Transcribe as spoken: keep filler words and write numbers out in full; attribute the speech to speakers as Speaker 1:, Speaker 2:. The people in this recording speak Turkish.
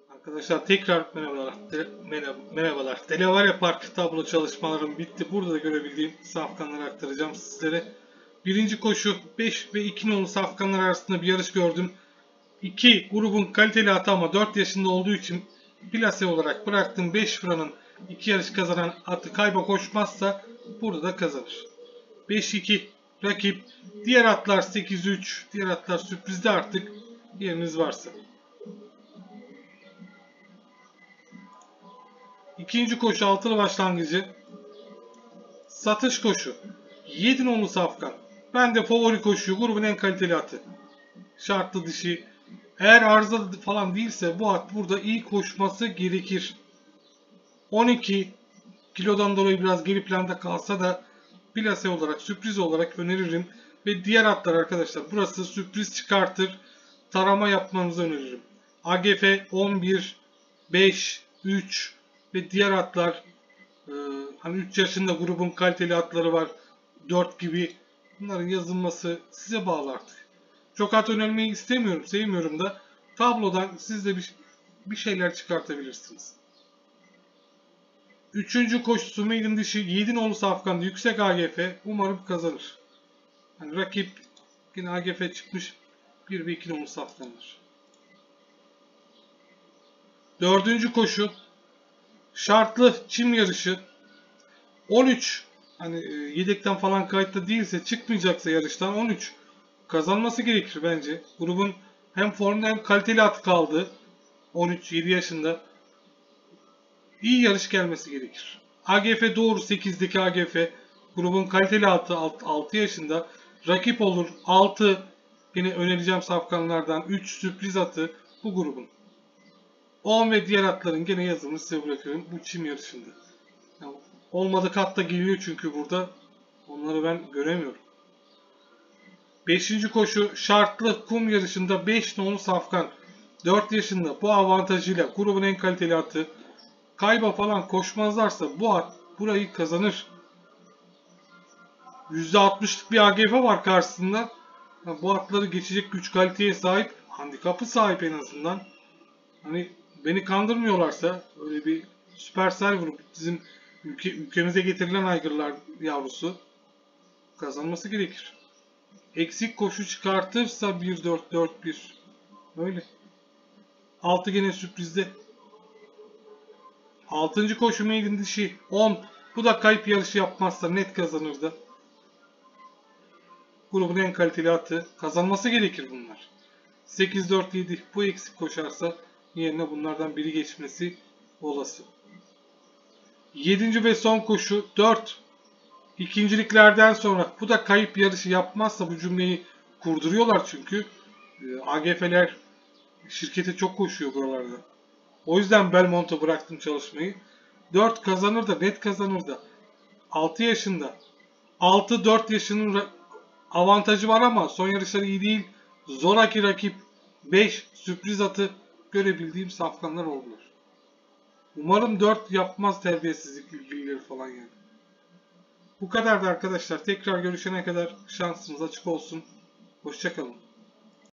Speaker 1: Arkadaşlar tekrar merhabalar. De, merhaba, merhabalar. Delaware Park tablo çalışmalarım bitti. Burada da görebildiğim safkanları aktaracağım sizlere. Birinci koşu beş ve iki nolu safkanlar arasında bir yarış gördüm. iki grubun kaliteli atı ama dört yaşında olduğu için plase olarak bıraktım. beş Fran'ın iki yarış kazanan atı kayba koşmazsa burada da kazanır. beş iki rakip. Diğer atlar sekiz üç. Diğer atlar sürprizde artık. Yeriniz varsa. İkinci koşu altılı başlangıcı. Satış koşu. yedi nolu safkan. Ben de favori koşuyu grubun en kaliteli atı. Şartlı dişi. Eğer arızalı falan değilse bu at burada iyi koşması gerekir. on iki kilodan dolayı biraz geri planda kalsa da plase olarak, sürpriz olarak öneririm. Ve diğer atlar arkadaşlar burası sürpriz çıkartır. Tarama yapmanızı öneririm. A G F on bir, beş, üç ve diğer atlar e, hani üç yaşında grubun kaliteli atları var. dört gibi. Bunların yazılması size bağlı artık. Çok at önermeyi istemiyorum, sevmiyorum da tablodan siz de bir, bir şeyler çıkartabilirsiniz. Üçüncü koşusu maiden dişi yedi nolu safkanda yüksek A G F. Umarım kazanır. Yani rakip yine A G F çıkmış bir ve iki nolu safkandır. Dördüncü koşu şartlı çim yarışı. on üç hani yedekten falan kayıtlı değilse, çıkmayacaksa yarıştan on üç kazanması gerekir bence. Grubun hem formda hem kaliteli at kaldı. on üç yedi yaşında. İyi yarış gelmesi gerekir. A G F doğru sekizdeki A G F grubun kaliteli atı altı yaşında. Rakip olur altı yine önereceğim safkanlardan üç sürpriz atı bu grubun. on ve diğer atların gene yazımını size bırakıyorum bu çim yarışında. Yani olmadı kat da geliyor çünkü burada. Onları ben göremiyorum. beşinci koşu şartlı kum yarışında beş nolu safkan. dört yaşında bu avantajıyla grubun en kaliteli atı. Kayba falan koşmazlarsa bu at burayı kazanır. yüzde altmışlık bir A G F var karşısında. Bu atları geçecek güç kaliteye sahip. Handikapı sahip en azından. Hani beni kandırmıyorlarsa öyle bir süpersel grup bizim ülke, ülkemize getirilen aygırlar yavrusu kazanması gerekir. Eksik koşu çıkartırsa bir dört dört bir. Öyle. altı gene sürprizde. altıncı koşu maiden dişi on. Bu da kayıp yarışı yapmazsa net kazanırdı. Grubun en kaliteli atı. Kazanması gerekir bunlar. sekiz dört yedi bu eksik koşarsa yerine bunlardan biri geçmesi olası. yedinci ve son koşu dört. İkinciliklerden sonra bu da kayıp yarışı yapmazsa bu cümleyi kurduruyorlar çünkü A G F'ler şirkete çok koşuyor buralarda. O yüzden Belmont'a bıraktım çalışmayı. dört kazanır da net kazanır da. altı yaşında. altı dört yaşının avantajı var ama son yarışları iyi değil. Zoraki rakip beş sürpriz atı görebildiğim safkanlar oldular. Umarım dört yapmaz terbiyesizlik bilgileri falan yani. Bu kadardı arkadaşlar. Tekrar görüşene kadar şansınız açık olsun. Hoşça kalın.